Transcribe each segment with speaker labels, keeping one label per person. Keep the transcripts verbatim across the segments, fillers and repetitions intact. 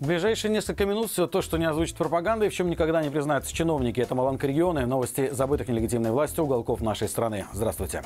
Speaker 1: В ближайшие несколько минут все то, что не озвучит пропаганда и в чем никогда не признаются чиновники. Это Маланка региона, новости забытых нелегитимной властью уголков нашей страны. Здравствуйте.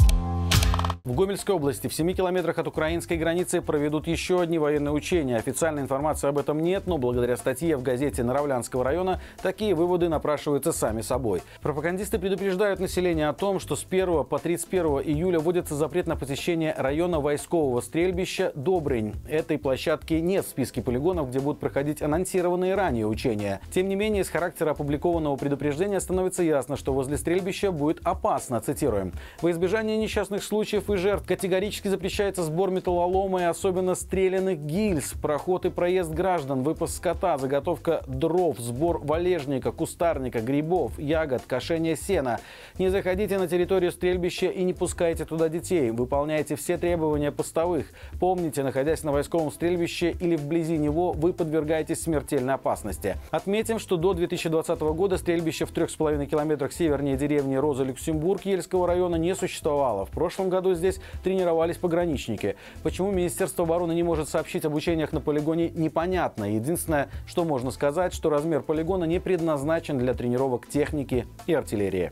Speaker 1: В Гомельской области в семи километрах от украинской границы проведут еще одни военные учения. Официальной информации об этом нет, но благодаря статье в газете Наравлянского района такие выводы напрашиваются сами собой. Пропагандисты предупреждают население о том, что с первого по тридцать первое июля вводится запрет на посещение района войскового стрельбища Добрынь. Этой площадки нет в списке полигонов, где будут проходить анонсированные ранее учения. Тем не менее, из характера опубликованного предупреждения становится ясно, что возле стрельбища будет опасно, цитируем. Во избежание несчастных случаев и жертв категорически запрещается сбор металлолома и особенно стрелянных гильз, проход и проезд граждан, выпас скота, заготовка дров, сбор валежника, кустарника, грибов, ягод, кошение сена. Не заходите на территорию стрельбища и не пускайте туда детей. Выполняйте все требования постовых. Помните, находясь на войсковом стрельбище или вблизи него, вы подвергаетесь смертельной опасности. Отметим, что до две тысячи двадцатого года стрельбище в трех с половиной километрах севернее деревни Роза-Люксембург Ельского района не существовало. В прошлом году здесь тренировались пограничники. Почему Министерство обороны не может сообщить об учениях на полигоне, непонятно. Единственное, что можно сказать, что размер полигона не предназначен для тренировок техники и артиллерии.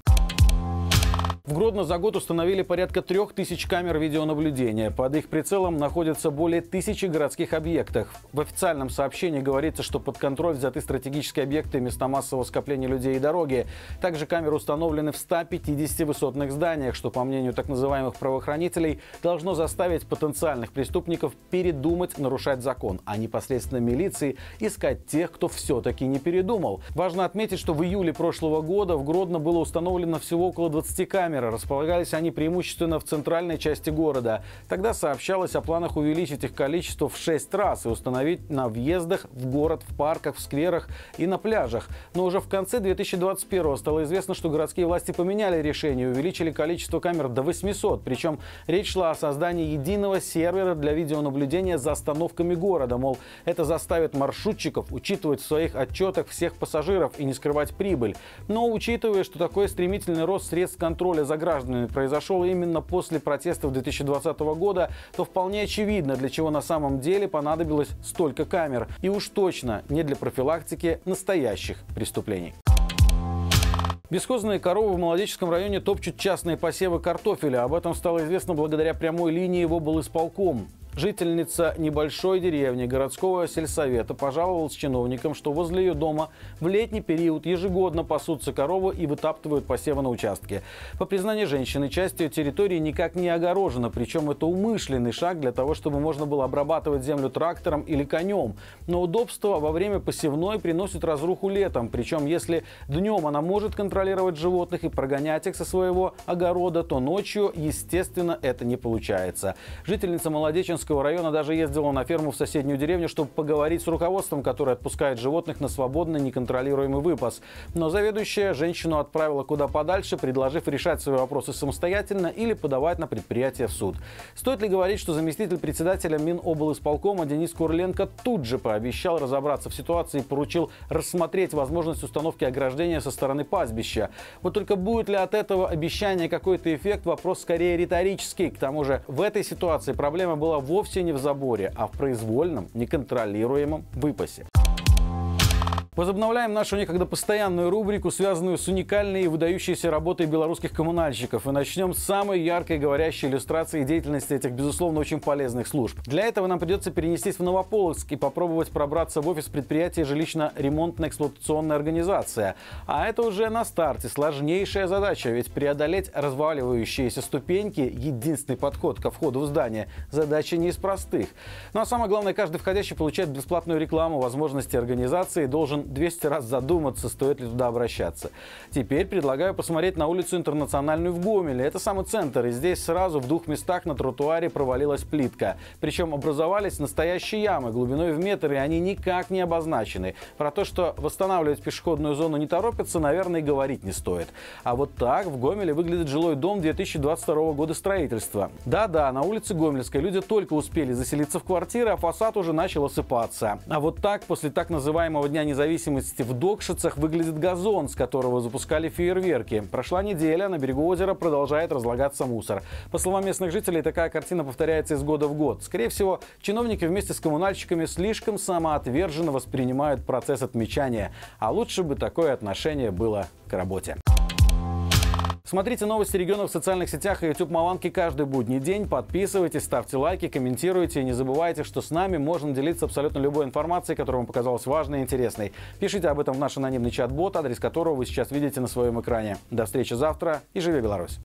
Speaker 1: В Гродно за год установили порядка трех тысяч камер видеонаблюдения. Под их прицелом находятся более тысячи городских объектов. В официальном сообщении говорится, что под контроль взяты стратегические объекты, места массового скопления людей и дороги. Также камеры установлены в ста пятидесяти высотных зданиях, что, по мнению так называемых правоохранителей, должно заставить потенциальных преступников передумать нарушать закон, а непосредственно милиции искать тех, кто все-таки не передумал. Важно отметить, что в июле прошлого года в Гродно было установлено всего около двадцати камер. Располагались они преимущественно в центральной части города. Тогда сообщалось о планах увеличить их количество в шесть раз и установить на въездах в город, в парках, в скверах и на пляжах. Но уже в конце две тысячи двадцать первого стало известно, что городские власти поменяли решение и увеличили количество камер до восьмисот. Причем речь шла о создании единого сервера для видеонаблюдения за остановками города. Мол, это заставит маршрутчиков учитывать в своих отчетах всех пассажиров и не скрывать прибыль. Но учитывая, что такой стремительный рост средств контроля за гражданами произошел именно после протестов две тысячи двадцатого года, то вполне очевидно, для чего на самом деле понадобилось столько камер. И уж точно не для профилактики настоящих преступлений. Бесхозные коровы в Молодеческом районе топчут частные посевы картофеля. Об этом стало известно благодаря прямой линии в облисполком. Жительница небольшой деревни городского сельсовета пожаловалась чиновникам, что возле ее дома в летний период ежегодно пасутся коровы и вытаптывают посевы на участке. По признанию женщины, часть ее территории никак не огорожена, причем это умышленный шаг для того, чтобы можно было обрабатывать землю трактором или конем. Но удобства во время посевной приносят разруху летом, причем если днем она может контролировать животных и прогонять их со своего огорода, то ночью, естественно, это не получается. Жительница Молодеченского района даже ездила на ферму в соседнюю деревню, чтобы поговорить с руководством, которое отпускает животных на свободный неконтролируемый выпас. Но заведующая женщину отправила куда подальше, предложив решать свои вопросы самостоятельно или подавать на предприятие в суд. Стоит ли говорить, что заместитель председателя Миноблисполкома Денис Курленко тут же пообещал разобраться в ситуации и поручил рассмотреть возможность установки ограждения со стороны пастбища. Вот только будет ли от этого обещания какой-то эффект, вопрос скорее риторический. К тому же в этой ситуации проблема была вовсе не в заборе, а в произвольном, неконтролируемом выпасе. Возобновляем нашу некогда постоянную рубрику, связанную с уникальной и выдающейся работой белорусских коммунальщиков. И начнем с самой яркой говорящей иллюстрации деятельности этих, безусловно, очень полезных служб. Для этого нам придется перенестись в Новополоцк и попробовать пробраться в офис предприятия жилищно-ремонтно-эксплуатационная организация. А это уже на старте сложнейшая задача, ведь преодолеть разваливающиеся ступеньки, единственный подход ко входу в здание, задача не из простых. Ну а самое главное, каждый входящий получает бесплатную рекламу, возможности организации, должен двести раз задуматься, стоит ли туда обращаться. Теперь предлагаю посмотреть на улицу Интернациональную в Гомеле. Это самый центр, и здесь сразу в двух местах на тротуаре провалилась плитка. Причем образовались настоящие ямы глубиной в метр, и они никак не обозначены. Про то, что восстанавливать пешеходную зону не торопятся, наверное, и говорить не стоит. А вот так в Гомеле выглядит жилой дом две тысячи двадцать второго года строительства. Да-да, на улице Гомельской люди только успели заселиться в квартиры, а фасад уже начал осыпаться. А вот так, после так называемого Дня независимости независимости в Докшицах выглядит газон, с которого запускали фейерверки. Прошла неделя, на берегу озера продолжает разлагаться мусор. По словам местных жителей, такая картина повторяется из года в год. Скорее всего, чиновники вместе с коммунальщиками слишком самоотверженно воспринимают процесс отмечания. А лучше бы такое отношение было к работе. Смотрите новости региона в социальных сетях и YouTube Маланки каждый будний день. Подписывайтесь, ставьте лайки, комментируйте. И не забывайте, что с нами можно делиться абсолютно любой информацией, которая вам показалась важной и интересной. Пишите об этом в наш анонимный чат-бот, адрес которого вы сейчас видите на своем экране. До встречи завтра и живи Беларусь!